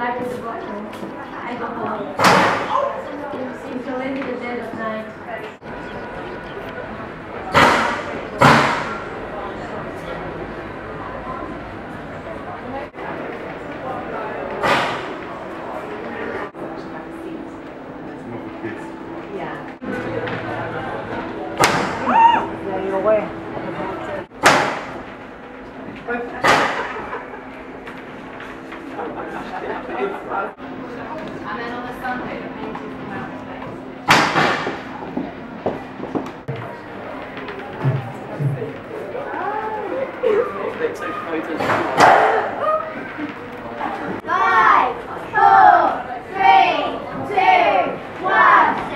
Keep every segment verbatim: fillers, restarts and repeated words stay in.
light at the bottom. I don't know. It seems to live in the dead of night. Yeah. Yeah, you're away. And then on the Sunday, the paintings come out of space. Five, four, three, two, one.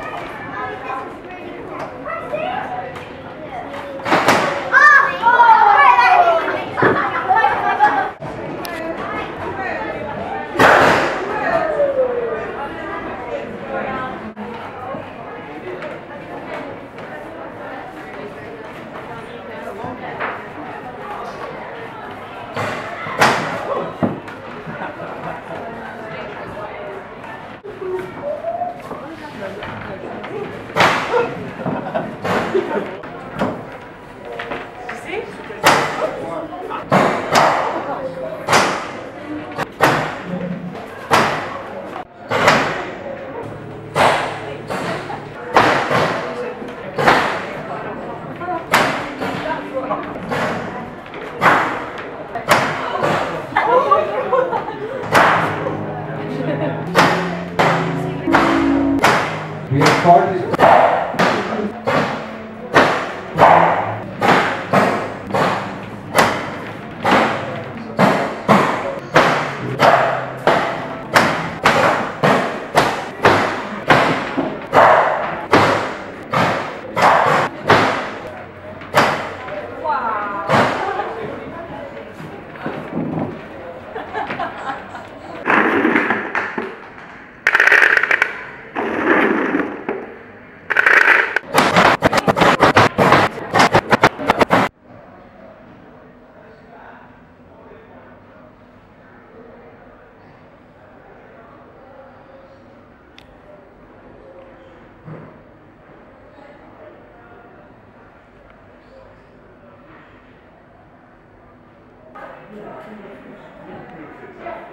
We have started. Yeah.